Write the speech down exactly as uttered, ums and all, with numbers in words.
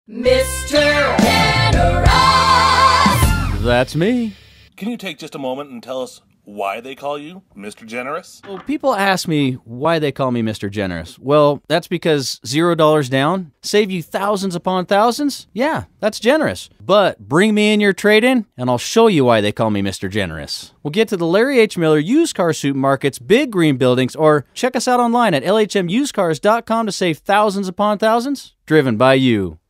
Mister Generous! That's me. Can you take just a moment and tell us why they call you Mister Generous? Well, people ask me why they call me Mister Generous. Well, that's because zero dollars down, save you thousands upon thousands? Yeah, that's generous. But bring me in your trade-in, and I'll show you why they call me Mister Generous. We'll get to the Larry H. Miller Used Car Supermarket's big green buildings, or check us out online at L H M used cars dot com to save thousands upon thousands, driven by you.